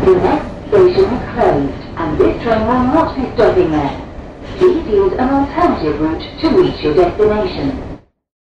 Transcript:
The next station is closed, and this train will not be stopping there. Please use an alternative route to reach your destination.